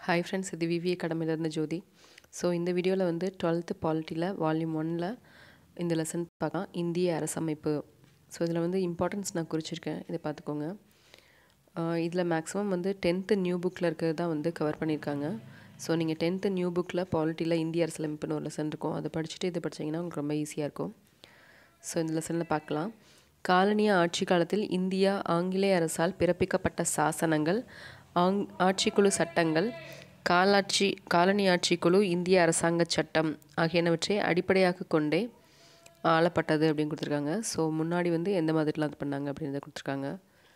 Hi friends, இது விவி அகாடமிலேருந்து ஜோதி. So இந்த வீடியோவில் வந்து 12th பாலிட்டியில் வால்யூம் 1ல் இந்த லெசன் பார்க்கலாம், இந்திய அரசமைப்பு. ஸோ இதில் வந்து இம்பார்ட்டன்ஸ் நான் குறிச்சிருக்கேன், இதை பார்த்துக்கோங்க. இதில் மேக்ஸிமம் வந்து 10th நியூ புக்கில் இருக்கிறது தான் வந்து கவர் பண்ணியிருக்காங்க. ஸோ நீங்கள் 10th நியூ புக்கில் பாலிட்டியில் இந்திய அரசியலமைப்புன்னு ஒரு லெசன் இருக்கும், அதை படிச்சுட்டு இதை படிச்சிங்கன்னா உங்களுக்கு ரொம்ப ஈஸியாக இருக்கும். ஸோ இந்த லெசனில் பார்க்கலாம். காலனிய ஆட்சி காலத்தில் இந்தியா ஆங்கிலேய அரசால் பிறப்பிக்கப்பட்ட சாசனங்கள், ஆட்சிக்குழு சட்டங்கள், காலனி ஆட்சிக்குழு, இந்திய அரசாங்க சட்டம் ஆகியனவற்றை அடிப்படையாக கொண்டே ஆளப்பட்டது அப்படின்னு கொடுத்துருக்காங்க. ஸோ முன்னாடி வந்து எந்த மாதிரிலாம் இது பண்ணாங்க அப்படின்றத கொடுத்துருக்காங்க.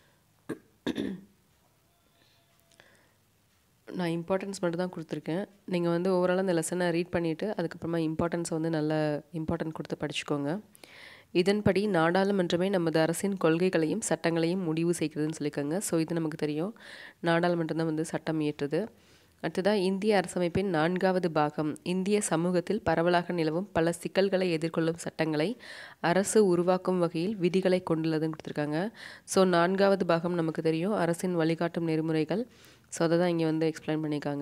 நான் இம்பார்ட்டன்ஸ் மட்டும் தான் கொடுத்துருக்கேன். நீங்கள் வந்து ஓவராலாக அந்த லெசனை ரீட் பண்ணிவிட்டு அதுக்கப்புறமா இம்பார்ட்டன்ஸை வந்து நல்ல இம்பார்ட்டன்ட் கொடுத்து படிச்சுக்கோங்க. இதன்படி நாடாளுமன்றமே நமது அரசின் கொள்கைகளையும் சட்டங்களையும் முடிவு செய்கிறதுன்னு சொல்லியிருக்காங்க. ஸோ இது நமக்கு தெரியும், நாடாளுமன்றம் தான் வந்து சட்டம் இயற்றுது. அடுத்ததாக இந்திய அரசமைப்பின் 4வது பாகம், இந்திய சமூகத்தில் பரவலாக நிலவும் பல சிக்கல்களை எதிர்கொள்ளும் சட்டங்களை அரசு உருவாக்கும் வகையில் விதிகளை கொண்டுள்ளதுன்னு கொடுத்துருக்காங்க. ஸோ 4வது பாகம் நமக்கு தெரியும், அரசின் வழிகாட்டும் நெறிமுறைகள். ஸோ அதை தான் இங்கே வந்து எக்ஸ்பிளைன் பண்ணியிருக்காங்க.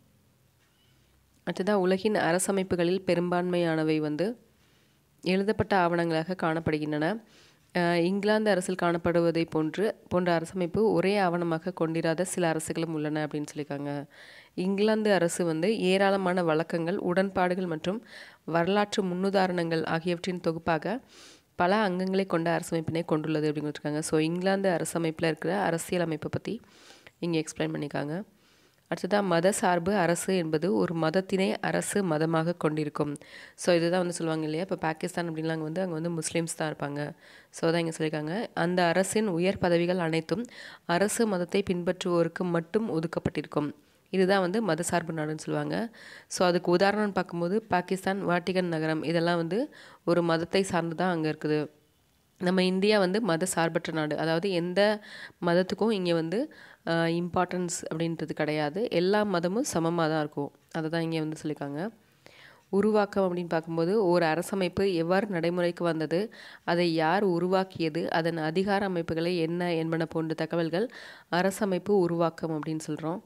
அடுத்ததாக உலகின் அரசமைப்புகளில் பெரும்பான்மையானவை வந்து எழுதப்பட்ட ஆவணங்களாக காணப்படுகின்றன. இங்கிலாந்து அரசில் காணப்படுவதை போன்ற அரசமைப்பு ஒரே ஆவணமாக கொண்டிராத சில அரசுகளும் உள்ளன அப்படின்னு சொல்லியிருக்காங்க. இங்கிலாந்து அரசு வந்து ஏராளமான வழக்கங்கள், உடன்பாடுகள் மற்றும் வரலாற்று முன்னுதாரணங்கள் ஆகியவற்றின் தொகுப்பாக பல அங்கங்களை கொண்ட அரசமைப்பினை கொண்டுள்ளது அப்படின்னு சொல்லியிருக்காங்க. ஸோ இங்கிலாந்து அரசமைப்பில் இருக்கிற அரசியல் அமைப்பை பற்றி இங்கே எக்ஸ்பிளைன் பண்ணியிருக்காங்க. அடுத்ததாக மத சார்பு அரசு என்பது ஒரு மதத்தினை அரசு மதமாக கொண்டிருக்கும். ஸோ இதுதான் வந்து சொல்லுவாங்க இல்லையா, இப்போ பாகிஸ்தான் அப்படின்லாம் வந்து அங்கே வந்து முஸ்லீம்ஸ் தான் இருப்பாங்க. ஸோ தான் இங்கே சொல்லியிருக்காங்க, அந்த அரசின் உயர் பதவிகள் அனைத்தும் அரசு மதத்தை பின்பற்றுவோருக்கு மட்டும் ஒதுக்கப்பட்டிருக்கும். இதுதான் வந்து மத சார்பு நாடுன்னு சொல்லுவாங்க. ஸோ அதுக்கு உதாரணம் பார்க்கும்போது பாகிஸ்தான், வாட்டிகன் நகரம் இதெல்லாம் வந்து ஒரு மதத்தை சார்ந்து தான் அங்கே இருக்குது. நம்ம இந்தியா வந்து மத சார்பற்ற நாடு, அதாவது எந்த மதத்துக்கும் இங்கே வந்து இம்பார்ட்டன்ஸ் அப்படின்றது கிடையாது, எல்லா மதமும் சமமாக தான் இருக்கும். அதை தான் இங்கே வந்து சொல்லியிருக்காங்க. உருவாக்கம் அப்படின்னு பார்க்கும்போது ஒரு அரசமைப்பு எவ்வாறு நடைமுறைக்கு வந்தது, அதை யார் உருவாக்கியது, அதன் அதிகார அமைப்புகளை என்ன என்பன போன்ற தகவல்கள் அரசமைப்பு உருவாக்கம் அப்படின்னு சொல்கிறோம்.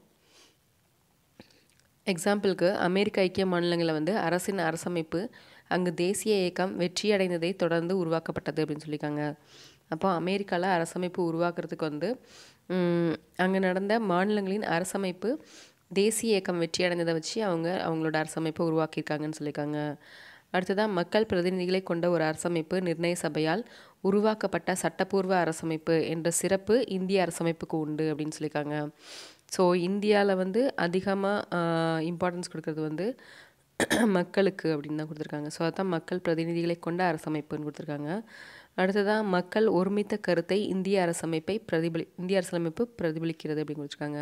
எக்ஸாம்பிளுக்கு அமெரிக்க ஐக்கிய மாநிலங்களில் வந்து அரசின் அரசமைப்பு அங்கு தேசிய இயக்கம் வெற்றியடைந்ததை தொடர்ந்து உருவாக்கப்பட்டது அப்படின்னு சொல்லியிருக்காங்க. அப்போ அமெரிக்காவில் அரசமைப்பு உருவாக்குறதுக்கு வந்து அங்கே நடந்த மாநிலங்களின் அரசமைப்பு தேசிய இயக்கம் வெற்றியடைந்ததை வச்சு அவங்களோட அரசமைப்பை உருவாக்கியிருக்காங்கன்னு சொல்லியிருக்காங்க. அடுத்ததாக மக்கள் பிரதிநிதிகளை கொண்ட ஒரு அரசமைப்பு நிர்ணய சபையால் உருவாக்கப்பட்ட சட்டப்பூர்வ அரசமைப்பு என்ற சிறப்பு இந்திய அரசமைப்புக்கு உண்டு அப்படின்னு சொல்லியிருக்காங்க. ஸோ இந்தியாவில் வந்து அதிகமாக இம்பார்ட்டன்ஸ் கொடுக்கறது வந்து மக்களுக்கு அப்படின்னு தான் கொடுத்துருக்காங்க. ஸோ அதுதான் மக்கள் பிரதிநிதிகளை கொண்ட அரசமைப்புன்னு கொடுத்துருக்காங்க. அடுத்ததான் மக்கள் ஒருமித்த கருத்தை இந்திய அரசியலமைப்பு பிரதிபலிக்கிறது அப்படின்னு கொடுத்துருக்காங்க.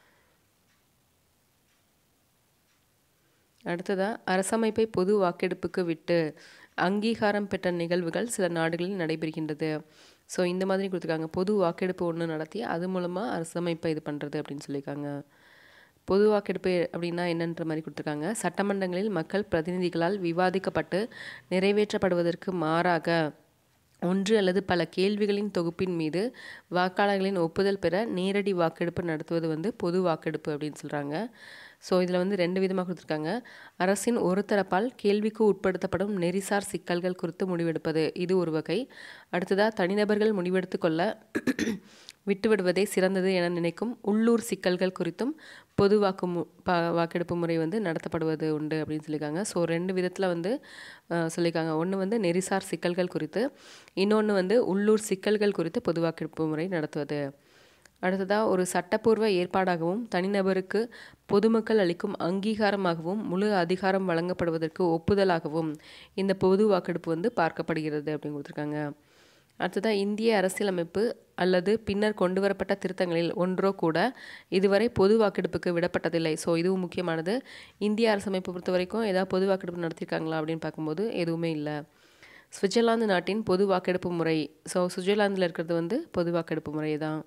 அடுத்ததாக அரசமைப்பை பொது வாக்கெடுப்புக்கு விட்டு அங்கீகாரம் பெற்ற நிகழ்வுகள் சில நாடுகளில் நடைபெறுகின்றது. ஸோ இந்த மாதிரி கொடுத்துருக்காங்க, பொது வாக்கெடுப்பு ஒன்று நடத்தி அது மூலமாக அரசமைப்பை இது பண்ணுறது அப்படின்னு சொல்லியிருக்காங்க. பொது வாக்கெடுப்பு அப்படின்னா என்னன்ற மாதிரி கொடுத்துருக்காங்க, சட்டமன்றங்களில் மக்கள் பிரதிநிதிகளால் விவாதிக்கப்பட்டு நிறைவேற்றப்படுவதற்கு மாறாக ஒன்று அல்லது பல கேள்விகளின் தொகுப்பின் மீது வாக்காளர்களின் ஒப்புதல் பெற நேரடி வாக்கெடுப்பு நடத்துவது வந்து பொது வாக்கெடுப்பு அப்படின்னு சொல்கிறாங்க. ஸோ இதில் வந்து 2 விதமாக கொடுத்துருக்காங்க. அரசின் ஒரு தரப்பால் கேள்விக்கு உட்படுத்தப்படும் நெறிசார் சிக்கல்கள் குறித்து முடிவெடுப்பது, இது ஒரு வகை. அடுத்ததாக தனிநபர்கள் முடிவெடுத்து கொள்ள விட்டுவிடுவதே சிறந்தது என நினைக்கும் உள்ளூர் சிக்கல்கள் குறித்தும் பொது வாக்கெடுப்பு முறை வந்து நடத்தப்படுவது உண்டு அப்படின்னு சொல்லியிருக்காங்க. ஸோ 2 விதத்தில் வந்து சொல்லியிருக்காங்க. ஒன்று வந்து நெறிசார் சிக்கல்கள் குறித்து, இன்னொன்று வந்து உள்ளூர் சிக்கல்கள் குறித்து பொது வாக்கெடுப்பு முறை நடத்துவது. அடுத்ததாக ஒரு சட்டப்பூர்வ ஏற்பாடாகவும் தனிநபருக்கு பொதுமக்கள் அளிக்கும் அங்கீகாரமாகவும் முழு அதிகாரம் வழங்கப்படுவதற்கு ஒப்புதலாகவும் இந்த பொது வாக்கெடுப்பு வந்து பார்க்கப்படுகிறது அப்படின்னு கொடுத்துருக்காங்க. அடுத்ததாக இந்திய அரசியலமைப்பு அல்லது பின்னர் கொண்டு வரப்பட்ட திருத்தங்களில் ஒன்றோ கூட இதுவரை பொது வாக்கெடுப்புக்கு விடப்பட்டதில்லை. ஸோ இதுவும் முக்கியமானது. இந்திய அரசமைப்பை பொறுத்த வரைக்கும் ஏதாவது பொது வாக்கெடுப்பு நடத்தியிருக்காங்களா அப்படின்னு பார்க்கும்போது எதுவுமே இல்லை. சுவிட்சர்லாந்து நாட்டின் பொது வாக்கெடுப்பு முறை, ஸோ சுவிட்சர்லாந்தில் இருக்கிறது வந்து பொது வாக்கெடுப்பு முறை தான்.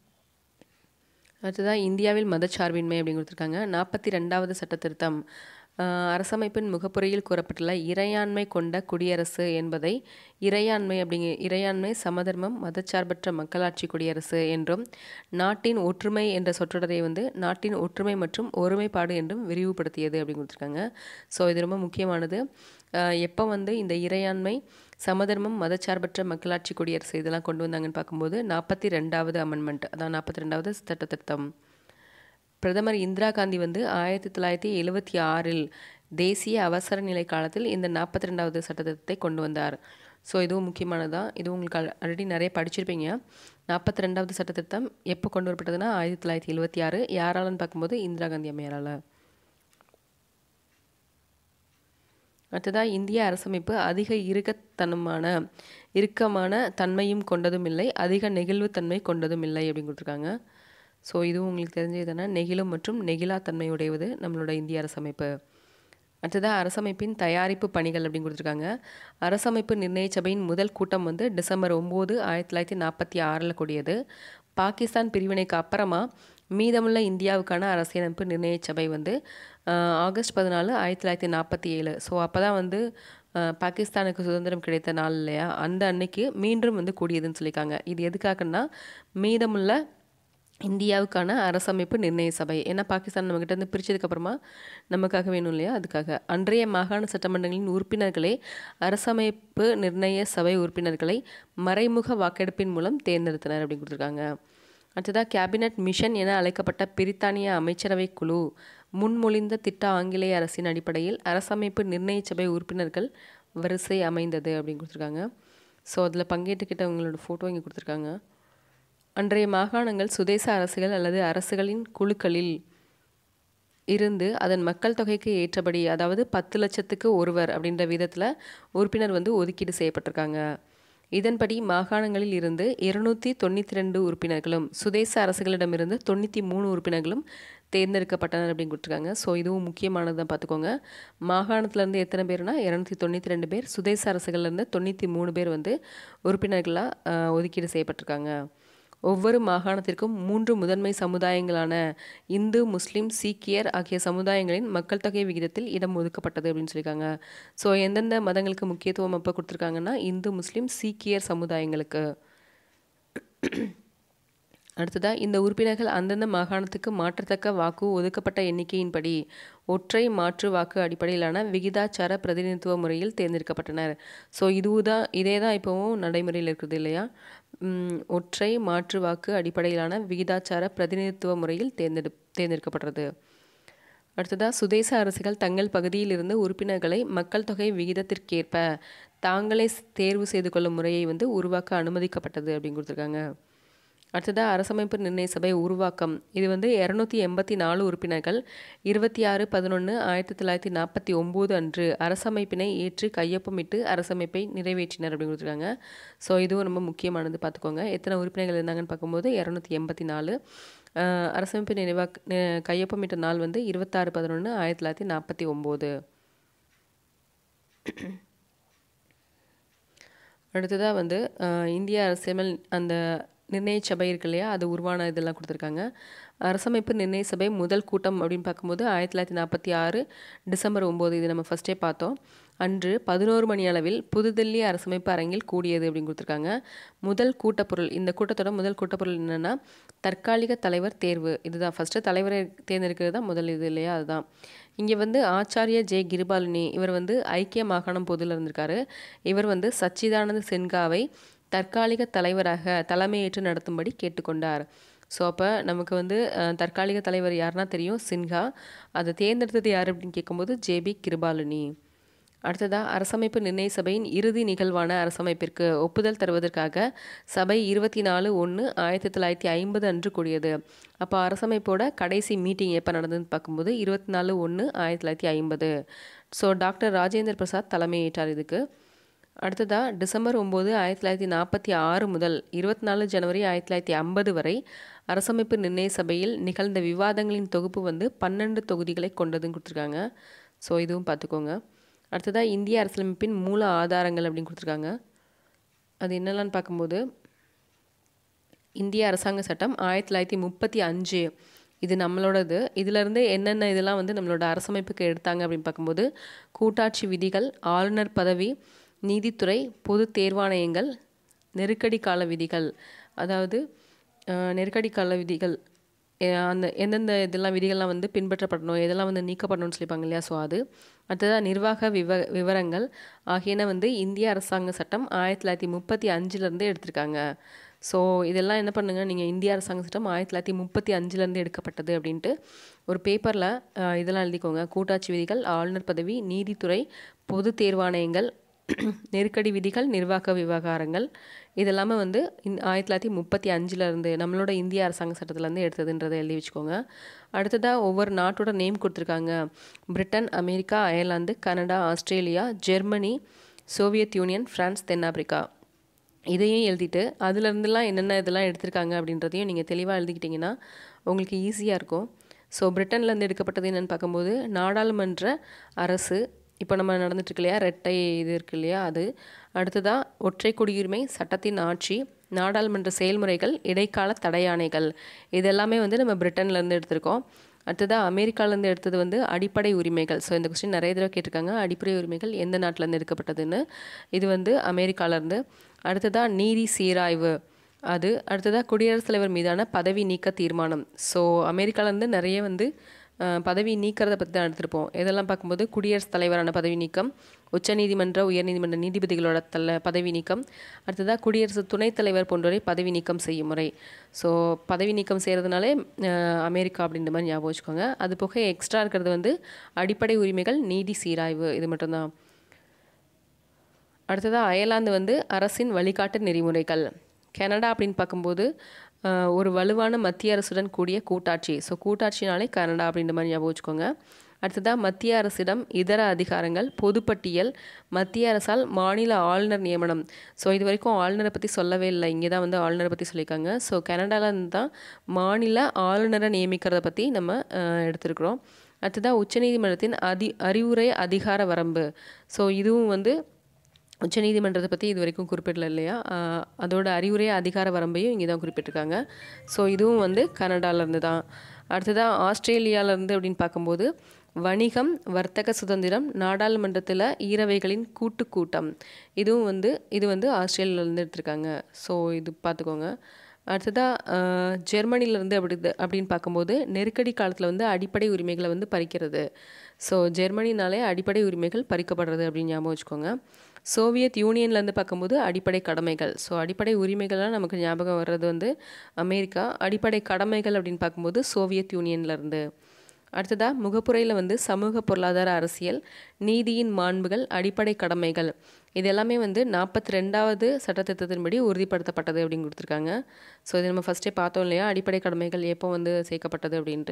அடுத்ததாக இந்தியாவில் மதச்சார்பின்மை அப்படின்னு கொடுத்துருக்காங்க. 42வது சட்ட திருத்தம் அரசமைப்பின் முகப்புரையில் கூறப்பட்டுள்ள இறையாண்மை கொண்ட குடியரசு என்பதை இறையாண்மை சமதர்மம் மதச்சார்பற்ற மக்களாட்சி குடியரசு என்றும், நாட்டின் ஒற்றுமை என்ற சொற்றொடரை வந்து நாட்டின் ஒற்றுமை மற்றும் ஒருமைப்பாடு என்றும் விரிவுபடுத்தியது அப்படின்னு கொடுத்துருக்காங்க. ஸோ இது ரொம்ப முக்கியமானது. எப்போ வந்து இந்த இறையாண்மை சமதர்மம் மதச்சார்பற்ற மக்களாட்சி குடியரசு இதெல்லாம் கொண்டு வந்தாங்கன்னு பார்க்கும்போது 42வது அமெண்ட்மெண்ட், அதான் 42வது சட்ட திருத்தம். பிரதமர் இந்திரா காந்தி வந்து 1976 தேசிய அவசர நிலை காலத்தில் இந்த 42வது சட்டத்திட்டத்தை கொண்டு வந்தார். ஸோ இதுவும் முக்கியமானதான். இது உங்களுக்கு ஆல்ரெடி நிறைய படிச்சிருப்பீங்க. 42வது சட்டத்திட்டம் எப்போ கொண்டு வரப்பட்டதுன்னா 1976. யாராலன்னு பார்க்கும்போது இந்திரா காந்தி அம்மையாரால். அடுத்ததாக இந்திய அரசமைப்பு அதிக இறுக்கமான தன்மையும் கொண்டதும் இல்லை, அதிக நெகிழ்வுத்தன்மை கொண்டதும் இல்லை அப்படின்னு கொடுத்துருக்காங்க. ஸோ இதுவும் உங்களுக்கு தெரிஞ்சது தானே, நெகிழும் மற்றும் நெகிழா தன்மையுடையது நம்மளோட இந்திய அரசமைப்பு. அடுத்ததாக அரசமைப்பின் தயாரிப்பு பணிகள் அப்படின்னு கொடுத்துருக்காங்க. அரசமைப்பு நிர்ணய சபையின் முதல் கூட்டம் வந்து டிசம்பர் 9, 1946 கூடியது. பாகிஸ்தான் பிரிவினைக்கு அப்புறமா மீதமுள்ள இந்தியாவுக்கான அரசியலமைப்பு நிர்ணய சபை வந்து ஆகஸ்ட் 14, 1947. ஸோ அப்போ தான் வந்து பாகிஸ்தானுக்கு சுதந்திரம் கிடைத்த நாள் இல்லையா, அந்த அன்னைக்கு மீண்டும் வந்து கூடியதுன்னு சொல்லியிருக்காங்க. இது எதுக்காகன்னா மீதமுள்ள இந்தியாவுக்கான அரசமைப்பு நிர்ணய சபை, ஏன்னா பாகிஸ்தான் நம்மக்கிட்ட இருந்து பிரித்ததுக்கப்புறமா நமக்காக வேணும் இல்லையா, அதுக்காக. அன்றைய மாகாண சட்டமன்றங்களின் உறுப்பினர்களே அரசமைப்பு நிர்ணய சபை உறுப்பினர்களை மறைமுக வாக்கெடுப்பின் மூலம் தேர்ந்தெடுத்தனர் அப்படின்னு கொடுத்துருக்காங்க. அடுத்ததாக கேபினட் மிஷன் என அழைக்கப்பட்ட பிரித்தானிய அமைச்சரவை குழு முன்மொழிந்த திட்ட ஆங்கிலேய அரசின் அடிப்படையில் அரசமைப்பு நிர்ணய சபை உறுப்பினர்கள் வரிசை அமைந்தது அப்படின்னு கொடுத்துருக்காங்க. ஸோ அதில் பங்கேற்றுக்கிட்டவங்களோட ஃபோட்டோ இங்கே கொடுத்துருக்காங்க. அன்றைய மாகாணங்கள் சுதேச அரசுகள் அல்லது அரசுகளின் குழுக்களில் இருந்து அதன் மக்கள் தொகைக்கு ஏற்றபடி, அதாவது 10 லட்சத்துக்கு ஒருவர் அப்படின்ற விதத்தில் உறுப்பினர் வந்து ஒதுக்கீடு செய்யப்பட்டிருக்காங்க. இதன்படி மாகாணங்களில் இருந்து 292 உறுப்பினர்களும் சுதேச அரசுகளிடமிருந்து 93 உறுப்பினர்களும் தேர்ந்தெடுக்கப்பட்டனர் அப்படின்னு கொடுத்துருக்காங்க. ஸோ இதுவும் முக்கியமானதான் பார்த்துக்கோங்க. மாகாணத்துலேருந்து எத்தனை பேர்னா 292 பேர், சுதேச அரசுகள்லேருந்து 93 பேர் வந்து உறுப்பினர்களாக ஒதுக்கீடு செய்யப்பட்டிருக்காங்க. ஒவ்வொரு மாகாணத்திற்கும் 3 முதன்மை சமுதாயங்களான இந்து, முஸ்லீம், சீக்கியர் ஆகிய சமுதாயங்களின் மக்கள் தொகை விகிதத்தில் இடம் ஒதுக்கப்பட்டது அப்படின்னு சொல்லியிருக்காங்க. ஸோ எந்தெந்த மதங்களுக்கு முக்கியத்துவம் அப்போ கொடுத்துருக்காங்கன்னா இந்து, முஸ்லீம், சீக்கியர் சமுதாயங்களுக்கு. அடுத்ததாக இந்த உறுப்பினர்கள் அந்தந்த மாகாணத்துக்கு மாற்றத்தக்க வாக்கு ஒதுக்கப்பட்ட எண்ணிக்கையின்படி ஒற்றை மாற்று வாக்கு அடிப்படையிலான விகிதாச்சார பிரதிநிதித்துவ முறையில் தேர்ந்தெடுக்கப்பட்டனர். ஸோ இதே தான் இப்போவும் நடைமுறையில் இருக்குது இல்லையா, ஒற்றை மாற்று வாக்கு அடிப்படையிலான விகிதாச்சார பிரதிநிதித்துவ முறையில் தேர்ந்தெடுக்கப்படுறது. அடுத்ததாக சுதேச அரசுகள் தங்கள் பகுதியில் இருந்து உறுப்பினர்களை மக்கள் தொகை விகிதத்திற்கேற்ப தாங்களே தேர்வு செய்து கொள்ளும் முறையை வந்து உருவாக்க அனுமதிக்கப்பட்டது அப்படின்னு கொடுத்துருக்காங்க. அடுத்ததாக அரசமைப்பு நிர்ணய சபை உருவாக்கம். இது வந்து 284 உறுப்பினர்கள் 26/11/1949 அன்று அரசமைப்பினை ஏற்று கையொப்பமிட்டு அரசமைப்பை நிறைவேற்றினர் அப்படின்னு கொடுத்துருக்காங்க. ஸோ இதுவும் ரொம்ப முக்கியமானது பார்த்துக்கோங்க. எத்தனை உறுப்பினர்கள் இருந்தாங்கன்னு பார்க்கும்போது 284. அரசமைப்பு கையொப்பமிட்ட நாள் வந்து 26/11/1949. அடுத்ததாக வந்து இந்திய அரசியல் அந்த நிர்ணய சபை இருக்கு இல்லையா, அது உருவான இதெல்லாம் கொடுத்துருக்காங்க. அரசமைப்பு நிர்ணய சபை முதல் கூட்டம் அப்படின்னு பார்க்கும்போது 1946 டிசம்பர் 9, இது நம்ம ஃபஸ்ட்டே பார்த்தோம். அன்று 11 மணி அளவில் புதுதில்லி அரசமைப்பு அரங்கில் கூடியது அப்படின்னு கொடுத்துருக்காங்க. முதல் கூட்டப்பொருள், இந்த கூட்டத்தோட முதல் கூட்டப்பொருள் என்னென்னா தற்காலிக தலைவர் தேர்வு. இதுதான் ஃபஸ்ட்டு தலைவரை தேர்ந்தெடுக்கிறது தான் முதல் இது இல்லையா, அதுதான். இங்கே வந்து ஆச்சாரிய ஜே கிருபாலினி, இவர் வந்து ஐக்கிய மாகாணம் பொதுவில் இருந்திருக்காரு. இவர் வந்து சச்சிதானந்த சின்ஹாவை தற்காலிக தலைவராக தலைமையேற்று நடத்தும்படி கேட்டுக்கொண்டார். ஸோ அப்போ நமக்கு வந்து தற்காலிக தலைவர் யாருன்னா தெரியும், சின்ஹா. அதை தேர்ந்தெடுத்தது யார் அப்படின்னு கேட்கும்போது ஜேபி கிருபாலினி. அடுத்ததாக அரசமைப்பு நிர்ணய சபையின் இறுதி நிகழ்வான அரசமைப்பிற்கு ஒப்புதல் தருவதற்காக சபை 24/1/1950 அன்று கூடியது. அப்போ அரசமைப்போட கடைசி மீட்டிங் எப்போ நடந்ததுன்னு பார்க்கும்போது 24/1/1950. ஸோ டாக்டர் ராஜேந்திர பிரசாத் தலைமையேற்றார் இதுக்கு. அடுத்ததாக டிசம்பர் 9, 1946 முதல் 24 ஜனவரி 1950 வரை அரசமைப்பு நிர்ணய சபையில் நிகழ்ந்த விவாதங்களின் தொகுப்பு வந்து 12 தொகுதிகளை கொண்டதுன்னு கொடுத்துருக்காங்க. ஸோ இதுவும் பார்த்துக்கோங்க. அடுத்ததாக இந்திய அரசியலமைப்பின் மூல ஆதாரங்கள் அப்படின்னு கொடுத்துருக்காங்க. அது என்னெல்லான்னு பார்க்கும்போது இந்திய அரசாங்க சட்டம் 1935 இது நம்மளோடது. இதிலேருந்து என்னென்ன இதெல்லாம் வந்து நம்மளோட அரசமைப்புக்கு எடுத்தாங்க அப்படின்னு பார்க்கும்போது, கூட்டாட்சி விதிகள், ஆளுநர் பதவி, நீதித்துறை, பொது தேர்வாணையங்கள், நெருக்கடி கால விதிகள். அதாவது நெருக்கடி கால விதிகள் அந்த எந்தெந்த இதெல்லாம் விதிகள்லாம் வந்து பின்பற்றப்படணும், எதெல்லாம் வந்து நீக்கப்படணும்னு சொல்லிப்பாங்க இல்லையா? ஸோ அது. அடுத்ததாக நிர்வாக விவரங்கள் ஆகியன வந்து இந்திய அரசாங்க சட்டம் 1935 எடுத்திருக்காங்க. ஸோ இதெல்லாம் என்ன பண்ணுங்க, நீங்கள் இந்திய அரசாங்க சட்டம் 1935 எடுக்கப்பட்டது அப்படின்ட்டு ஒரு பேப்பரில் இதெல்லாம் எழுதிக்கோங்க. கூட்டாட்சி விதிகள், ஆளுநர் பதவி, நீதித்துறை, பொது தேர்வாணையங்கள், நெருக்கடி விதிகள், நிர்வாக விவகாரங்கள் இதெல்லாமே வந்து 1935 நம்மளோட இந்திய அரசாங்க சட்டத்திலேருந்து எடுத்ததுன்றதை எழுதி வச்சுக்கோங்க. அடுத்ததாக ஒவ்வொரு நாட்டோட நேம் கொடுத்துருக்காங்க. Britain, America, Ireland, Canada, Australia, Germany, Soviet Union, France, தென்னாப்பிரிக்கா. இதையும் எழுதிட்டு அதுலேருந்துலாம் என்னென்ன இதெல்லாம் எடுத்திருக்காங்க அப்படின்றதையும் நீங்கள் தெளிவாக எழுதிக்கிட்டிங்கன்னா உங்களுக்கு ஈஸியாக இருக்கும். ஸோ பிரிட்டன்லேருந்து எடுக்கப்பட்டது என்னென்னு பார்க்கும்போது, நாடாளுமன்ற அரசு, இப்போ நம்ம நடந்துட்டுருக்கு இல்லையா, ரெட்டை இது இருக்கு இல்லையா, அது. அடுத்ததாக ஒற்றை குடியுரிமை, சட்டத்தின் ஆட்சி, நாடாளுமன்ற செயல்முறைகள், இடைக்கால தடையாணைகள். இதெல்லாமே வந்து நம்ம பிரிட்டன்லேருந்து எடுத்திருக்கோம். அடுத்ததாக அமெரிக்காவிலேருந்து எடுத்தது வந்து அடிப்படை உரிமைகள். ஸோ இந்த கொஸ்டின் நிறைய தடவை கேட்டிருக்காங்க. அடிப்படை உரிமைகள் எந்த நாட்டிலேருந்து எடுக்கப்பட்டதுன்னு. இது வந்து அமெரிக்காவிலேருந்து. அடுத்ததாக நீதி சீராய்வு அது. அடுத்ததாக குடியரசுத் தலைவர் மீதான பதவி நீக்க தீர்மானம். ஸோ அமெரிக்காவிலேருந்து நிறைய வந்து பதவி நீக்கிறத பற்றி தான் எடுத்திருப்போம். இதெல்லாம் பார்க்கும்போது குடியரசுத் தலைவரான பதவி நீக்கம், உச்சநீதிமன்ற உயர்நீதிமன்ற நீதிபதிகளோட பதவி நீக்கம், அடுத்ததாக குடியரசு துணைத் தலைவர் போன்றவரை பதவி நீக்கம் செய்யும் முறை. ஸோ பதவி நீக்கம் செய்கிறதுனாலே அமெரிக்கா அப்படின்ற மாதிரி ஞாபகம் வச்சுக்கோங்க. அது போக எக்ஸ்ட்ரா இருக்கிறது வந்து அடிப்படை உரிமைகள், நீதி சீராய்வு, இது மட்டும்தான். அடுத்ததாக அயர்லாந்து வந்து அரசின் வழிகாட்டு நெறிமுறைகள். கனடா அப்படின்னு பார்க்கும்போது ஒரு வலுவான மத்திய அரசுடன் கூடிய கூட்டாட்சி. ஸோ கூட்டாட்சினாலே கனடா அப்படின்ற மாதிரி ஞாபகம் வச்சுக்கோங்க. அடுத்ததாக மத்திய அரசிடம் இதர அதிகாரங்கள், பொதுப்பட்டியல், மத்திய அரசால் மாநில ஆளுநர் நியமனம். ஸோ இது வரைக்கும் ஆளுநரை பற்றி சொல்லவே இல்லை, இங்கே தான் வந்து ஆளுநரை பற்றி சொல்லியிருக்காங்க. ஸோ கனடாவிலேருந்து தான் மாநில ஆளுநரை நியமிக்கிறத பற்றி நம்ம எடுத்துருக்குறோம். அடுத்ததாக உச்சநீதிமன்றத்தின் அறிவுரை அதிகார வரம்பு. ஸோ இதுவும் வந்து உச்சநீதிமன்றத்தை பற்றி இது வரைக்கும் குறிப்பிடல இல்லையா, அதோட அறிவுரை அதிகார வரம்பையும் இங்கே தான் குறிப்பிட்டிருக்காங்க. ஸோ இதுவும் வந்து கனடாவிலேருந்து தான். அடுத்ததாக ஆஸ்திரேலியாவிலேருந்து அப்படின்னு பார்க்கும்போது வணிகம், வர்த்தக சுதந்திரம், நாடாளுமன்றத்தில் ஈரவைகளின் கூட்டம். இது வந்து ஆஸ்திரேலியாவிலேருந்து எடுத்திருக்காங்க. ஸோ இது பார்த்துக்கோங்க. அடுத்ததாக ஜெர்மனிலேருந்து அப்படின்னு பார்க்கும்போது நெருக்கடி காலத்தில் வந்து அடிப்படை உரிமைகளை வந்து பறிக்கிறது. ஸோ ஜெர்மனினாலே அடிப்படை உரிமைகள் பறிக்கப்படுறது அப்படின்னு ஞாபகம் வச்சுக்கோங்க. சோவியத் யூனியன்லேருந்து பார்க்கும்போது அடிப்படை கடமைகள். ஸோ அடிப்படை உரிமைகள்லாம் நமக்கு ஞாபகம் வர்றது வந்து அமெரிக்கா. அடிப்படை கடமைகள் அப்படின்னு பார்க்கும்போது சோவியத் யூனியன்லேருந்து. அடுத்ததாக முகப்புரையில் வந்து சமூக பொருளாதார அரசியல், நீதியின் மாண்புகள், அடிப்படை கடமைகள் இது எல்லாமே வந்து 42வது சட்டத்திட்டத்தின்படி உறுதிப்படுத்தப்பட்டது அப்படின்னு கொடுத்துருக்காங்க. ஸோ இது நம்ம ஃபஸ்ட்டே பார்த்தோம் இல்லையா, அடிப்படை கடமைகள் எப்போ வந்து சேர்க்கப்பட்டது அப்படின்ட்டு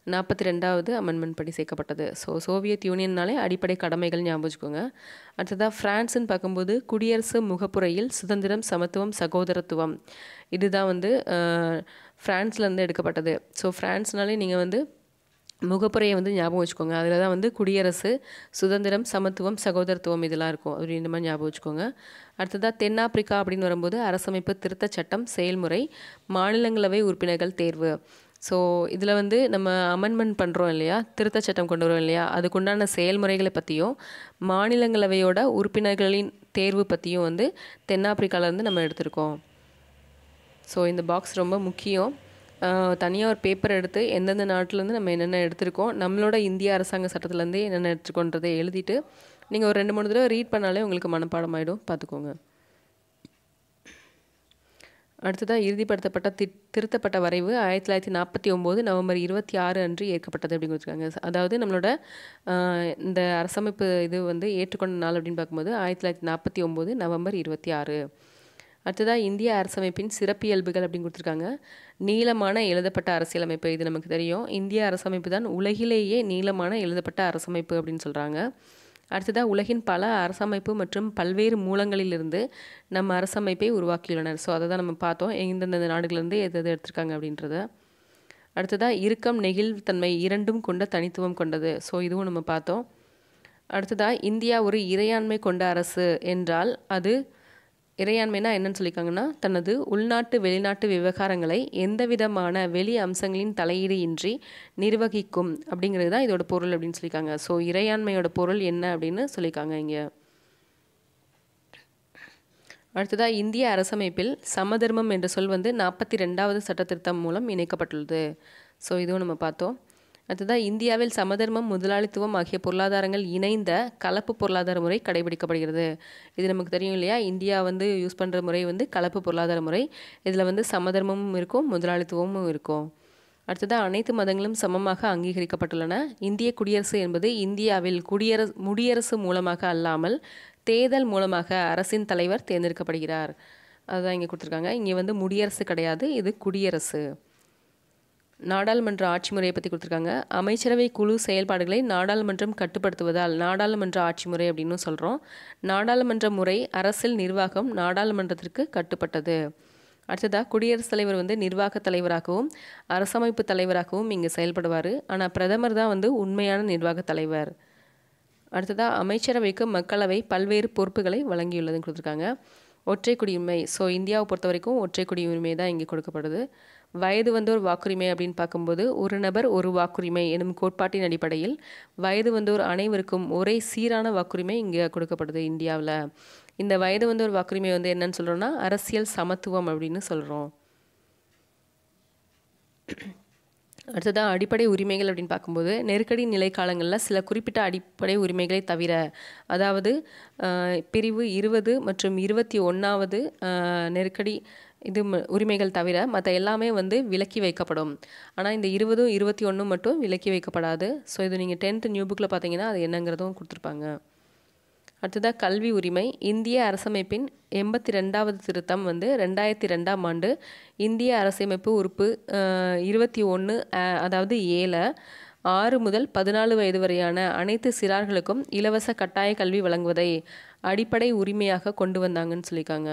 42வது அமெண்ட்மெண்ட் படி சேர்க்கப்பட்டது. ஸோ சோவியத் யூனியன்னாலே அடிப்படை கடமைகள் ஞாபகம் வச்சுக்கோங்க. அடுத்ததாக ஃப்ரான்ஸுன்னு பார்க்கும்போது குடியரசு முகப்புரையில் சுதந்திரம், சமத்துவம், சகோதரத்துவம் இதுதான் வந்து ஃப்ரான்ஸ்லேருந்து எடுக்கப்பட்டது. ஸோ ஃப்ரான்ஸ்னாலே நீங்கள் வந்து முகப்புரையை வந்து ஞாபகம் வச்சுக்கோங்க. அதில் தான் வந்து குடியரசு, சுதந்திரம், சமத்துவம், சகோதரத்துவம் இதெல்லாம் இருக்கும். அது இந்த மாதிரி ஞாபகம் வச்சுக்கோங்க. அடுத்ததாக தென்னாப்பிரிக்கா அப்படின்னு வரும்போது அரசமைப்பு திருத்தச் சட்டம், செயல்முறை, மாநிலங்களவை உறுப்பினர்கள் தேர்வு. ஸோ இதில் வந்து நம்ம அமெண்ட்மெண்ட் பண்ணுறோம் இல்லையா, திருத்தச் சட்டம் கொண்டு வரோம் இல்லையா, அதுக்குண்டான செயல்முறைகளை பற்றியும் மாநிலங்களவையோட உறுப்பினர்களின் தேர்வு பற்றியும் வந்து தென்னாப்பிரிக்காவிலேருந்து நம்ம எடுத்திருக்கோம். ஸோ இந்த பாக்ஸ் ரொம்ப முக்கியம். தனியாக ஒரு பேப்பர் எடுத்து எந்தெந்த நாட்டிலேருந்து நம்ம என்னென்ன எடுத்திருக்கோம், நம்மளோட இந்திய அரசாங்க சட்டத்துலேருந்து என்னென்ன எடுத்துருக்கோன்றதை எழுதிட்டு நீங்கள் ஒரு 2-3 தடவை ரீட் பண்ணாலே உங்களுக்கு மனப்பாடம் ஆகிடும், பார்த்துக்கோங்க. அடுத்ததாக இறுதிப்படுத்தப்பட்ட திருத்தப்பட்ட வரைவு 1949 நவம்பர் 26 அன்று ஏற்கப்பட்டது அப்படின்னு கொடுத்துருக்காங்க. அதாவது நம்மளோட இந்த அரசமைப்பு இது வந்து ஏற்றுக்கொண்ட நாள் அப்படின்னு பார்க்கும்போது 1949 நவம்பர் 26. அடுத்ததாக இந்திய அரசமைப்பின் சிறப்பியல்புகள் அப்படின்னு கொடுத்துருக்காங்க. நீளமான எழுதப்பட்ட அரசியலமைப்பு, இது நமக்கு தெரியும். இந்திய அரசமைப்பு தான் உலகிலேயே நீளமான எழுதப்பட்ட அரசமைப்பு அப்படின்னு சொல்கிறாங்க. அடுத்ததாக உலகின் பல அரசமைப்பு மற்றும் பல்வேறு மூலங்களிலிருந்து நம்ம அரசமைப்பை உருவாக்கியுள்ளனர். ஸோ அதை தான் நம்ம பார்த்தோம், எந்தெந்த நாடுகள்லேருந்து எது எடுத்திருக்காங்க அப்படின்றத. அடுத்ததாக இறுக்கம், நெகிழ்வுத்தன்மை இரண்டும் கொண்ட தனித்துவம் கொண்டது. ஸோ இதுவும் நம்ம பார்த்தோம். அடுத்ததாக இந்தியா ஒரு இறையாண்மை கொண்ட அரசு என்றால் அது இறையாண்மைனா என்னன்னு சொல்லியிருக்காங்கன்னா, தனது உள்நாட்டு வெளிநாட்டு விவகாரங்களை எந்த விதமான வெளி அம்சங்களின் தலையீடு இன்றி நிர்வகிக்கும் அப்படிங்கிறது தான் இதோட பொருள் அப்படின்னு சொல்லியிருக்காங்க. ஸோ இறையாண்மையோட பொருள் என்ன அப்படின்னு சொல்லியிருக்காங்க இங்கே. அடுத்ததாக இந்திய அரசமைப்பில் சமதர்மம் என்ற சொல் வந்து 42வது சட்ட திருத்தம் மூலம் இணைக்கப்பட்டுள்ளது. ஸோ இதுவும் நம்ம பார்த்தோம். அடுத்ததாக இந்தியாவில் சமதர்மம் முதலாளித்துவம் ஆகிய பொருளாதாரங்கள் இணைந்த கலப்பு பொருளாதார முறை கடைபிடிக்கப்படுகிறது. இது நமக்கு தெரியும் இல்லையா, இந்தியா வந்து யூஸ் பண்ணுற முறை வந்து கலப்பு பொருளாதார முறை. இதில் வந்து சமதர்மமும் இருக்கும் முதலாளித்துவமும் இருக்கும். அடுத்ததாக அனைத்து மதங்களும் சமமாக அங்கீகரிக்கப்பட்டுள்ளன. இந்திய குடியரசு என்பது இந்தியாவில் முடியரசு மூலமாக அல்லாமல் தேர்தல் மூலமாக அரசின் தலைவர் தேர்ந்தெடுக்கப்படுகிறார். அதுதான் இங்கே கொடுத்துருக்காங்க. இங்கே வந்து முடியரசு கிடையாது, இது குடியரசு. நாடாளுமன்ற ஆட்சி முறையை பற்றி கொடுத்துருக்காங்க. அமைச்சரவை குழு செயல்பாடுகளை நாடாளுமன்றம் கட்டுப்படுத்துவதால் நாடாளுமன்ற ஆட்சி முறை அப்படின்னு சொல்கிறோம். நாடாளுமன்ற முறை அரசியல் நிர்வாகம் நாடாளுமன்றத்திற்கு கட்டுப்பட்டது. அடுத்ததாக குடியரசுத் தலைவர் வந்து நிர்வாக தலைவராகவும் அரசமைப்பு தலைவராகவும் இங்கே செயல்படுவார். ஆனால் பிரதமர் தான் வந்து உண்மையான நிர்வாக தலைவர். அடுத்ததாக அமைச்சரவைக்கு மக்களவை பல்வேறு பொறுப்புகளை வழங்கியுள்ளதுன்னு கொடுத்துருக்காங்க. ஒற்றை குடியுரிமை. ஸோ இந்தியாவை பொறுத்த வரைக்கும் ஒற்றை குடியுரிமை தான் இங்கே கொடுக்கப்படுது. வயது வந்தோர் வாக்குரிமை அப்படின்னு பார்க்கும்போது ஒரு நபர் ஒரு வாக்குரிமை எனும் கோட்பாட்டின் அடிப்படையில் வயது வந்தோர் அனைவருக்கும் ஒரே சீரான வாக்குரிமை இங்கே கொடுக்கப்படுது இந்தியாவில். இந்த வயது வந்தோர் வாக்குரிமை வந்து என்னன்னு சொல்கிறோன்னா அரசியல் சமத்துவம் அப்படின்னு சொல்கிறோம். அடுத்ததாக அடிப்படை உரிமைகள் அப்படின்னு பார்க்கும்போது நெருக்கடி நிலை காலங்களில் சில குறிப்பிட்ட அடிப்படை உரிமைகளை தவிர, அதாவது பிரிவு 20 மற்றும் 21வது நெருக்கடி உரிமைகள் தவிர மற்ற எல்லாமே வந்து விலக்கி வைக்கப்படும். ஆனால் இந்த 20, 21 மட்டும் விலக்கி வைக்கப்படாது. ஸோ இது நீங்கள் 10th நியூ புக்கில் பார்த்தீங்கன்னா அது என்னங்கிறதும் கொடுத்துருப்பாங்க. அடுத்ததாக கல்வி உரிமை. இந்திய அரசமைப்பின் 82வது திருத்தம் வந்து 2002ஆம் ஆண்டு இந்திய அரசமைப்பு உறுப்பு 21 அதாவது 7 6 முதல் 14 வயது வரையான அனைத்து சிறார்களுக்கும் இலவச கட்டாய கல்வி வழங்குவதை அடிப்படை உரிமையாக கொண்டு வந்தாங்கன்னு சொல்லியிருக்காங்க.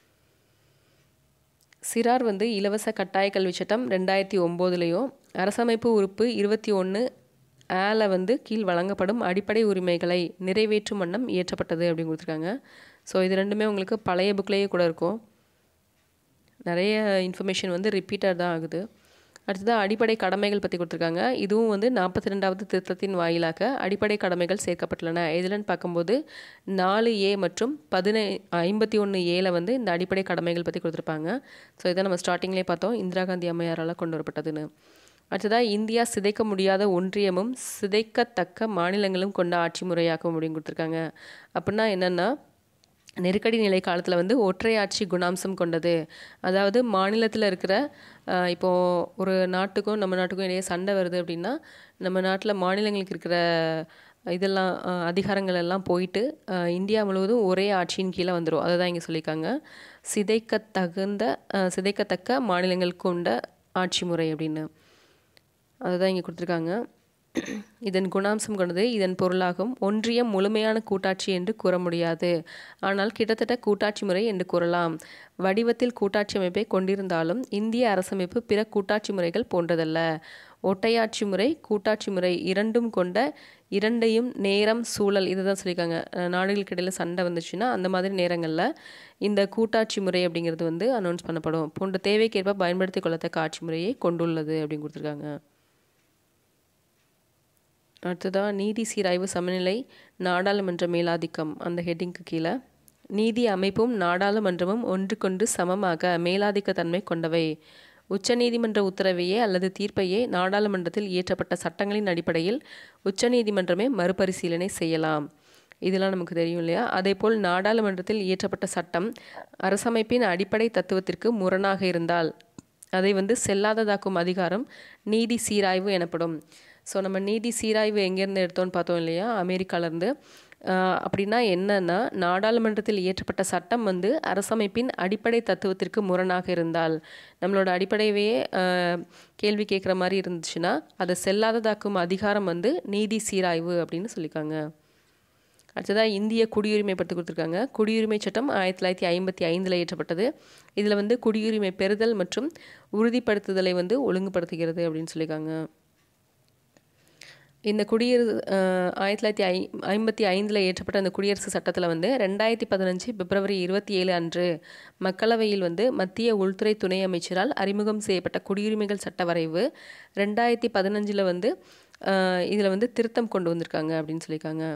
சிறார் வந்து இலவச கட்டாய கல்வி சட்டம் 2009லையும் அரசமைப்பு உறுப்பு 21 வந்து கீழ் வழங்கப்படும் அடிப்படை உரிமைகளை நிறைவேற்றும் வண்ணம் இயற்றப்பட்டது அப்படின்னு கொடுத்துருக்காங்க. ஸோ இது ரெண்டுமே உங்களுக்கு பழைய புக்லேயே கூட இருக்கும். நிறைய இன்ஃபர்மேஷன் வந்து ரிப்பீட்டட் தான் ஆகுது. அடுத்ததாக அடிப்படை கடமைகள் பற்றி கொடுத்துருக்காங்க. இதுவும் வந்து 42வது திருத்தத்தின் வாயிலாக அடிப்படை கடமைகள் சேர்க்கப்பட்டுள்ளன. எதுலன்னு பார்க்கும்போது 4A மற்றும் 51A வந்து இந்த அடிப்படை கடமைகள் பற்றி கொடுத்துருப்பாங்க. ஸோ இதை நம்ம ஸ்டார்டிங்லேயே பார்த்தோம், இந்திரா காந்தி அம்மையாரால் கொண்டு வரப்பட்டதுன்னு. அடுத்ததாக இந்தியா சிதைக்க முடியாத ஒன்றியமும் சிதைக்கத்தக்க மாநிலங்களும் கொண்ட ஆட்சி முறையாக்கும் அப்படின்னு கொடுத்துருக்காங்க. அப்படின்னா என்னென்னா, நெருக்கடி நிலை காலத்தில் வந்து ஒற்றை ஆட்சி குணாம்சம் கொண்டது. அதாவது மாநிலத்தில் இருக்கிற இப்போது ஒரு நாட்டுக்கும் நம்ம நாட்டுக்கும் இடையே சண்டை வருது அப்படின்னா நம்ம நாட்டில் மாநிலங்களுக்கு இருக்கிற இதெல்லாம் அதிகாரங்கள் எல்லாம் போயிட்டு இந்தியா முழுவதும் ஒரே ஆட்சியின் கீழே வந்துடும். அதை தான் இங்கே சொல்லியிருக்காங்க. சிதைக்கத்தக்க மாநிலங்கள் கொண்ட ஆட்சி முறை அப்படின்னு அதுதான் இங்கே கொடுத்துருக்காங்க. இதன் குணாம்சம் கொண்டது இதன் பொருளாகும். ஒன்றியம் முழுமையான கூட்டாட்சி என்று கூற முடியாது, ஆனால் கிட்டத்தட்ட கூட்டாட்சி முறை என்று கூறலாம். வடிவத்தில் கூட்டாட்சி அமைப்பை கொண்டிருந்தாலும் இந்திய அரசமைப்பு பிற கூட்டாட்சி முறைகள் போன்றதல்ல. ஒட்டையாட்சி முறை கூட்டாட்சி முறை இரண்டும் கொண்ட இரண்டையும் நேரம் சூழல் இதுதான் சொல்லியிருக்காங்க. நாடுகளுக்கு இடையில் சண்டை வந்துச்சுன்னா அந்த மாதிரி நேரங்களில் இந்த கூட்டாட்சி முறை அப்படிங்கிறது வந்து அனௌன்ஸ் பண்ணப்படும். போன்ற தேவைக்கேற்ப பயன்படுத்தி கொள்ளத்தக்க ஆட்சி முறையை கொண்டுள்ளது அப்படின்னு கொடுத்துருக்காங்க. அடுத்ததாக நீதி சீராய்வு சமநிலை நாடாளுமன்ற மேலாதிக்கம் அந்த ஹெட்டிங்க்கு கீழே நீதி அமைப்பும் நாடாளுமன்றமும் ஒன்றுக்கொன்று சமமாக மேலாதிக்க தன்மை கொண்டவை. உச்சநீதிமன்ற உத்தரவையே அல்லது தீர்ப்பையே நாடாளுமன்றத்தில் இயற்றப்பட்ட சட்டங்களின் அடிப்படையில் உச்சநீதிமன்றமே மறுபரிசீலனை செய்யலாம். இதெல்லாம் நமக்கு தெரியும் இல்லையா. அதேபோல் நாடாளுமன்றத்தில் இயற்றப்பட்ட சட்டம் அரசமைப்பின் அடிப்படை தத்துவத்திற்கு முரணாக இருந்தால் அதை வந்து செல்லாததாக்கும் அதிகாரம் நீதி சீராய்வு எனப்படும். ஸோ நம்ம நீதி சீராய்வு எங்கேருந்து எடுத்தோன்னு பார்த்தோம் இல்லையா, அமெரிக்காவிலேருந்து. அப்படின்னா என்னன்னா, நாடாளுமன்றத்தில் இயற்றப்பட்ட சட்டம் வந்து அரசமைப்பின் அடிப்படை தத்துவத்திற்கு முரணாக இருந்தால், நம்மளோட அடிப்படையவே கேள்வி கேட்குற மாதிரி இருந்துச்சுன்னா அதை செல்லாததாக்கும் அதிகாரம் வந்து நீதி சீராய்வு அப்படின்னு சொல்லியிருக்காங்க. அடுத்ததாக இந்திய குடியுரிமை பற்றி கொடுத்துருக்காங்க. குடியுரிமை சட்டம் 1955 இயற்றப்பட்டது. இதில் வந்து குடியுரிமை பெறுதல் மற்றும் உறுதிப்படுத்துதலை வந்து ஒழுங்குபடுத்துகிறது அப்படின்னு சொல்லியிருக்காங்க. இந்த 1955 ஏற்றப்பட்ட அந்த குடியரசு சட்டத்தில் வந்து 2015 பிப்ரவரி 27 அன்று மக்களவையில் வந்து மத்திய உள்துறை துணை அமைச்சரால் அறிமுகம் செய்யப்பட்ட குடியுரிமைகள் சட்ட வரைவு 2015 வந்து இதில் வந்து திருத்தம் கொண்டு வந்திருக்காங்க அப்படின்னு சொல்லியிருக்காங்க.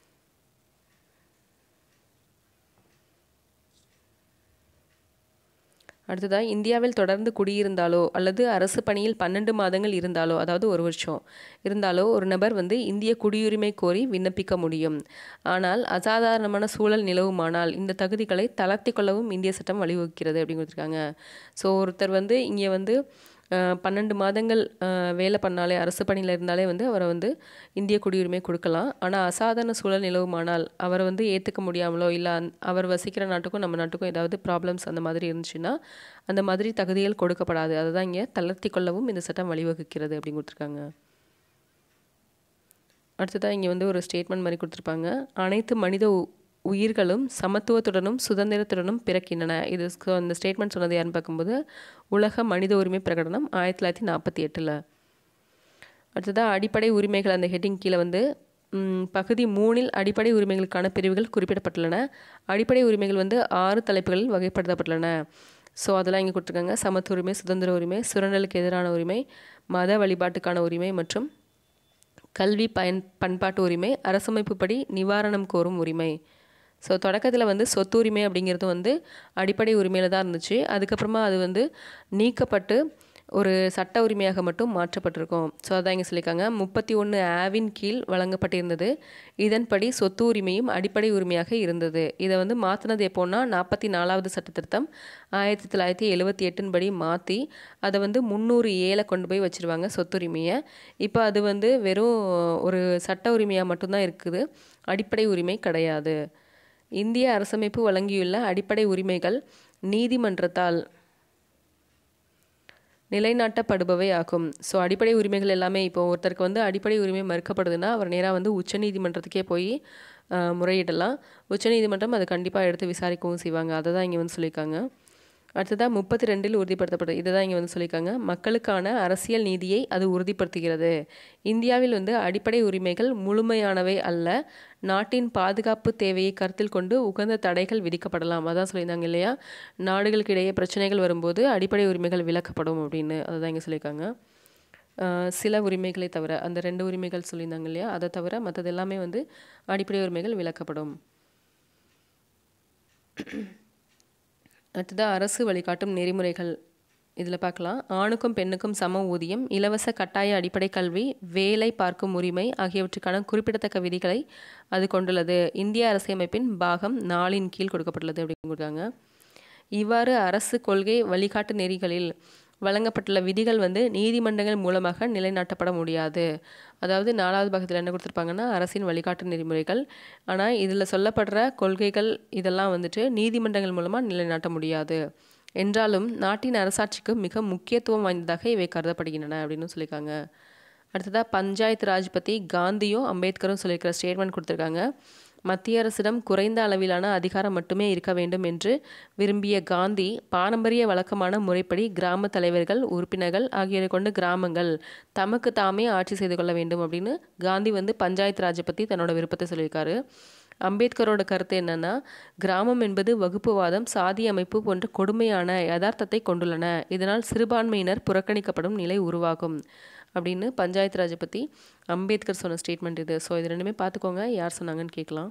அடுத்ததாக இந்தியாவில் தொடர்ந்து குடியிருந்தாலோ அல்லது அரசு பணியில் 12 மாதங்கள் இருந்தாலோ, அதாவது 1 வருஷம் இருந்தாலோ ஒரு நபர் வந்து இந்திய குடியுரிமை கோரி விண்ணப்பிக்க முடியும். ஆனால் அசாதாரணமான சூழல் நிலவுமானால் இந்த தகுதிகளை தளர்த்தி கொள்ளவும் இந்திய சட்டம் வழிவகுக்கிறது அப்படின்னு கொடுத்துருக்காங்க. ஸோ ஒருத்தர் வந்து இங்கே வந்து 12 மாதங்கள் வேலை பண்ணாலே, அரசு பணியில் இருந்தாலே வந்து அவரை வந்து இந்திய குடியுரிமை கொடுக்கலாம். ஆனால் அசாதாரண சூழல் நிலவுமானால் அவரை வந்து ஏற்றுக்க முடியாமலோ இல்லை அவர் வசிக்கிற நாட்டுக்கும் நம்ம நாட்டுக்கும் ஏதாவது ப்ராப்ளம்ஸ் அந்த மாதிரி இருந்துச்சுன்னா அந்த மாதிரி தகுதிகள் கொடுக்கப்படாது. அதை தான் இங்கே தளர்த்தி கொள்ளவும் இந்த சட்டம் வழிவகுக்கிறது அப்படின்னு கொடுத்துருக்காங்க. அடுத்ததாக இங்கே வந்து ஒரு ஸ்டேட்மெண்ட் மாதிரி கொடுத்துருப்பாங்க. அனைத்து மனித உயிர்களும் சமத்துவத்துடனும் சுதந்திரத்துடனும் பிறக்கின்றன. இது இந்த ஸ்டேட்மெண்ட் சொன்னது யாருன்னு பார்க்கும்போது உலக மனித உரிமை பிரகடனம் 1948. அடுத்ததாக அடிப்படை உரிமைகள் அந்த ஹெட்டிங் கீழே வந்து பகுதி 3 அடிப்படை உரிமைகளுக்கான பிரிவுகள் குறிப்பிடப்பட்டுள்ளன. அடிப்படை உரிமைகள் வந்து 6 தலைப்புகளில் வகைப்படுத்தப்பட்டுள்ளன. ஸோ அதெல்லாம் இங்கே கொடுத்துருக்காங்க. சமத்துவ உரிமை, சுதந்திர உரிமை, சுரண்டலுக்கு எதிரான உரிமை, மத வழிபாட்டுக்கான உரிமை மற்றும் கல்வி பண்பாட்டு உரிமை, அரசமைப்புப்படி நிவாரணம் கோரும் உரிமை. ஸோ தொடக்கத்தில் வந்து சொத்து உரிமை அப்படிங்கிறது வந்து அடிப்படை உரிமையில் தான் இருந்துச்சு. அதுக்கப்புறமா அது வந்து நீக்கப்பட்டு ஒரு சட்ட உரிமையாக மட்டும் மாற்றப்பட்டிருக்கும். ஸோ அதான் இங்கே சொல்லியிருக்காங்க. 31 ஆவின் கீழ் வழங்கப்பட்டிருந்தது. இதன்படி சொத்து உரிமையும் அடிப்படை உரிமையாக இருந்தது. இதை வந்து மாற்றினது எப்போன்னா 44வது சட்ட திருத்தம் 1978 படி மாற்றி அதை வந்து 307 கொண்டு போய் வச்சுருவாங்க சொத்துரிமையை. இப்போ அது வந்து வெறும் ஒரு சட்ட உரிமையாக மட்டும்தான் இருக்குது, அடிப்படை உரிமை கிடையாது. இந்திய அரசமைப்பு வழங்கியுள்ள அடிப்படை உரிமைகள் நீதிமன்றத்தால் நிலைநாட்டப்படுபவை ஆகும். ஸோ அடிப்படை உரிமைகள் எல்லாமே இப்போ ஒருத்தருக்கு வந்து அடிப்படை உரிமை மறுக்கப்படுதுன்னா அவர் நேராக வந்து உச்சநீதிமன்றத்துக்கே போய் முறையிடலாம். உச்சநீதிமன்றம் அதை கண்டிப்பாக எடுத்து விசாரிக்கவும் செய்வாங்க. அதை தான் இங்கே வந்து சொல்லியிருக்காங்க. அடுத்ததாக 32 உறுதிப்படுத்தப்படுது. இதை தான் இங்கே வந்து சொல்லியிருக்காங்க. மக்களுக்கான அரசியல் நீதியை அது உறுதிப்படுத்துகிறது. இந்தியாவில் வந்து அடிப்படை உரிமைகள் முழுமையானவை அல்ல. நாட்டின் பாதுகாப்பு தேவையை கருத்தில் கொண்டு உகந்த தடைகள் விதிக்கப்படலாம். அதான் சொல்லியிருந்தாங்க இல்லையா, நாடுகளுக்கு இடையே பிரச்சனைகள் வரும்போது அடிப்படை உரிமைகள் விலக்கப்படும் அப்படின்னு. அதை தான் இங்கே சொல்லியிருக்காங்க. சில உரிமைகளை தவிர, அந்த 2 உரிமைகள் சொல்லியிருந்தாங்க இல்லையா, அதை தவிர மற்றது எல்லாமே வந்து அடிப்படை உரிமைகள் விலக்கப்படும். அடுத்ததாக அரசு வழிகாட்டும் நெறிமுறைகள் இதில் பார்க்கலாம். ஆணுக்கும் பெண்ணுக்கும் சம ஊதியம், இலவச கட்டாய அடிப்படை கல்வி, வேலை பார்க்கும் உரிமை ஆகியவற்றுக்கான குறிப்பிடத்தக்க விதிகளை அது கொண்டுள்ளது. இந்திய அரசியமைப்பின் பாகம் 4 கீழ் கொடுக்கப்பட்டுள்ளது அப்படின்னு கொடுத்தாங்க. இவ்வாறு அரசு கொள்கை வழிகாட்டு நெறிகளில் வழங்கப்பட்டுள்ள விதிகள் வந்து நீதிமன்றங்கள் மூலமாக நிலைநாட்டப்பட முடியாது. அதாவது 4வது பாகத்தில் என்ன கொடுத்துருப்பாங்கன்னா அரசின் வழிகாட்டு நெறிமுறைகள். ஆனால் இதில் சொல்லப்படுற கொள்கைகள் இதெல்லாம் வந்துட்டு நீதிமன்றங்கள் மூலமாக நிலைநாட்ட முடியாது. என்றாலும் நாட்டின் அரசாட்சிக்கு மிக முக்கியத்துவம் வாய்ந்ததாக இவை கருதப்படுகின்றன அப்படின்னு சொல்லியிருக்காங்க. அடுத்ததாக பஞ்சாயத்து ராஜ் பற்றி காந்தியும் அம்பேத்கரும் சொல்லியிருக்கிற ஸ்டேட்மெண்ட் கொடுத்துருக்காங்க. மத்திய அரசிடம் குறைந்த அளவிலான அதிகாரம் மட்டுமே இருக்க வேண்டும் என்று விரும்பிய காந்தி பாரம்பரிய வழக்கமான முறைப்படி கிராம தலைவர்கள், உறுப்பினர்கள் ஆகியோரை கொண்டு கிராமங்கள் தமக்கு தாமே ஆட்சி செய்து கொள்ள வேண்டும் அப்படின்னு காந்தி வந்து பஞ்சாயத்து ராஜை பற்றி தன்னோட விருப்பத்தை சொல்லியிருக்காரு. அம்பேத்கரோட கருத்து என்னன்னா, கிராமம் என்பது வகுப்புவாதம், சாதி அமைப்பு போன்ற கொடுமையான யதார்த்தத்தை கொண்டுள்ளன. இதனால் சிறுபான்மையினர் புறக்கணிக்கப்படும் நிலை உருவாகும் அப்படின்னு பஞ்சாயத்து ராஜை பற்றி அம்பேத்கர் சொன்ன ஸ்டேட்மெண்ட் இது. ஸோ இது ரெண்டுமே பார்த்துக்கோங்க, யார் சொன்னாங்கன்னு கேட்கலாம்.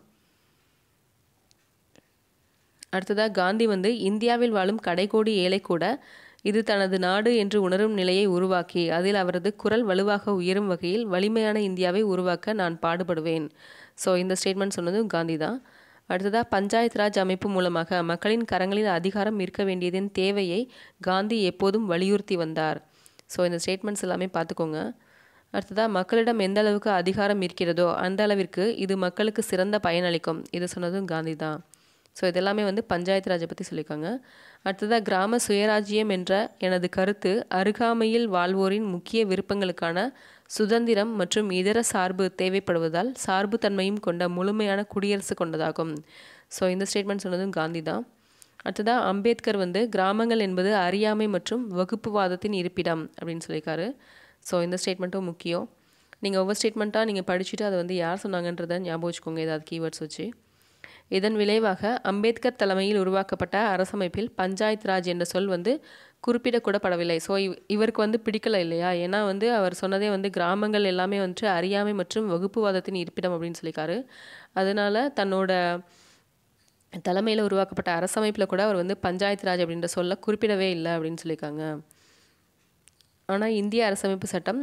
அடுத்ததாக காந்தி வந்து இந்தியாவில் வாழும் கடைக்கோடி ஏழை கூட இது தனது நாடு என்று உணரும் நிலையை உருவாக்கி அதில் அவரது குரல் வலுவாக உயரும் வகையில் வலிமையான இந்தியாவை உருவாக்க நான் பாடுபடுவேன். ஸோ இந்த ஸ்டேட்மெண்ட் சொன்னதும் காந்தி தான். அடுத்ததாக பஞ்சாயத்து ராஜ் அமைப்பு மூலமாக மக்களின் கரங்களில் அதிகாரம் இருக்க வேண்டியதின் தேவையை காந்தி எப்போதும் வலியுறுத்தி வந்தார். ஸோ இந்த ஸ்டேட்மெண்ட்ஸ் எல்லாமே பார்த்துக்கோங்க. அடுத்ததாக மக்களிடம் எந்த அளவுக்கு அதிகாரம் இருக்கிறதோ அந்த அளவிற்கு இது மக்களுக்கு சிறந்த பயனளிக்கும். இது சொன்னதும் காந்தி தான். ஸோ இதெல்லாமே வந்து பஞ்சாயத்து ராஜை பற்றி சொல்லியிருக்காங்க. அடுத்ததாக கிராம சுயராஜ்யம் என்ற எனது கருத்து அருகாமையில் வாழ்வோரின் முக்கிய விருப்பங்களுக்கான சுதந்திரம் மற்றும் இதர சார்பு தேவைப்படுவதால் சார்பு தன்மையும் கொண்ட முழுமையான குடியரசு கொண்டதாகும். ஸோ இந்த ஸ்டேட்மெண்ட் சொன்னதும் காந்தி தான். அடுத்ததாக அம்பேத்கர் வந்து கிராமங்கள் என்பது அறியாமை மற்றும் வகுப்புவாதத்தின் இருப்பிடம் அப்படின்னு சொல்லியிருக்காரு. ஸோ இந்த ஸ்டேட்மெண்ட்டும் முக்கியம். நீங்கள் ஒவ்வொரு ஸ்டேட்மெண்ட்டாக நீங்கள் படிச்சுட்டு அதை வந்து யார் சொன்னாங்கன்றதை ஞாபகம் வச்சுக்கோங்க, ஏதாவது கீவேர்ட்ஸ் வச்சு. இதன் விளைவாக அம்பேத்கர் தலைமையில் உருவாக்கப்பட்ட அரசமைப்பில் பஞ்சாயத்து ராஜ் என்ற சொல் வந்து குறிப்பிடக்கூடப்படவில்லை. ஸோ இவருக்கு வந்து பிடிக்கல இல்லையா, ஏன்னா வந்து அவர் சொன்னதே வந்து கிராமங்கள் எல்லாமே வந்துட்டு அறியாமை மற்றும் வகுப்புவாதத்தின் இருப்பிடம் அப்படின்னு சொல்லியிருக்காரு. அதனால தன்னோட தலைமையில் உருவாக்கப்பட்ட அரசமைப்பில் கூட அவர் வந்து பஞ்சாயத்து ராஜ் அப்படின்ற சொல்ல குறிப்பிடவே இல்லை அப்படின்னு சொல்லியிருக்காங்க. ஆனால் இந்திய அரசமைப்பு சட்டம்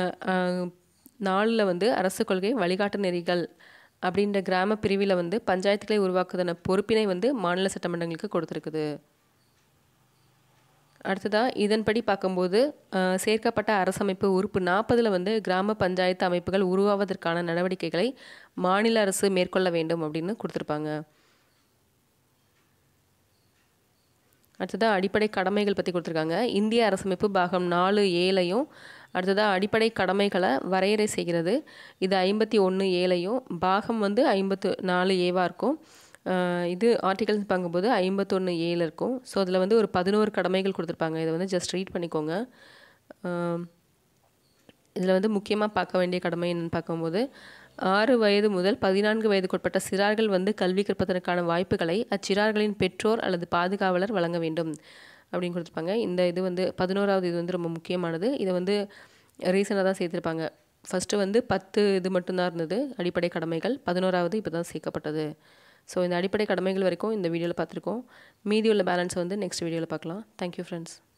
4 வந்து அரசு கொள்கை வழிகாட்டு நெறிகள் அப்படின்ற கிராம பிரிவில் வந்து பஞ்சாயத்துக்களை உருவாக்குவதன பொறுப்பினை வந்து மாநில சட்டமன்றங்களுக்கு கொடுத்துருக்குது. அடுத்ததாக இதன்படி பார்க்கும்போது சேர்க்கப்பட்ட அரசமைப்பு உறுப்பு 40 வந்து கிராம பஞ்சாயத்து அமைப்புகள் உருவாவதற்கான நடவடிக்கைகளை மாநில அரசு மேற்கொள்ள வேண்டும் அப்படின்னு கொடுத்துருப்பாங்க. அடுத்ததாக அடிப்படை கடமைகள் பற்றி கொடுத்துருக்காங்க. இந்திய அரசமைப்பு பாகம் 4(7)யும் அடுத்ததாக அடிப்படை கடமைகளை வரையறை செய்கிறது. இது 51(7)யும் பாகம் வந்து 54(a)வாக இருக்கும். இது ஆர்டிகல்ஸ் பார்க்கும்போது 51(a)ல இருக்கும். ஸோ அதில் வந்து ஒரு 11 கடமைகள் கொடுத்துருப்பாங்க. இதை வந்து ஜஸ்ட் ரீட் பண்ணிக்கோங்க. இதில் வந்து முக்கியமாக பார்க்க வேண்டிய கடமை என்னென்னு பார்க்கும்போது 6 வயது முதல் 14 வயதுக்குட்பட்ட சிறார்கள் வந்து கல்வி கற்பதற்கான வாய்ப்புகளை அச்சிறார்களின் பெற்றோர் அல்லது பாதுகாவலர் வழங்க வேண்டும் அப்படின்னு கொடுத்துருப்பாங்க. இது வந்து 11வது இது வந்து ரொம்ப முக்கியமானது. இதை வந்து ரீசனாக தான் சேர்த்துருப்பாங்க. ஃபஸ்ட்டு வந்து 10 இது மட்டும்தான் இருந்தது அடிப்படை கடமைகள், 11வது இப்போ தான் சேர்க்கப்பட்டது. ஸோ இந்த அடிப்படை கடமைகள் வரைக்கும் இந்த வீடியோவில் பார்த்துருக்கோம். மீதி உள்ள பேலன்ஸ் வந்து நெக்ஸ்ட் வீடியோவில் பார்க்கலாம். Thank you friends.